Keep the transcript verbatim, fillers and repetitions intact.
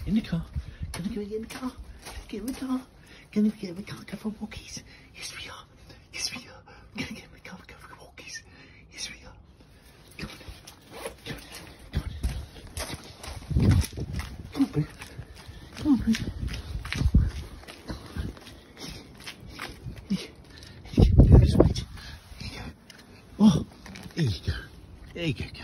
In the car. Gonna get in the car. Get in the car. Gonna get in the car. Go for walkies. Yes, we are. Yes, we are. Gonna get in the car. Go for walkies. Yes, we are. Come on. Come on. Come on. Come on, Boo. Come on, Boo. Just wait. There you go. Oh, there you go. There you go.